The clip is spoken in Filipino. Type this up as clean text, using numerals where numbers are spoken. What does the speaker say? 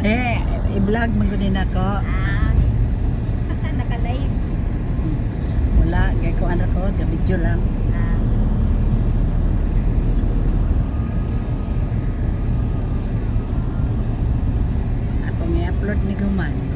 I-vlog man gud ako. Naka-live. Wala, kay ko ano ko, video lang. Ako nga upload ni Guman.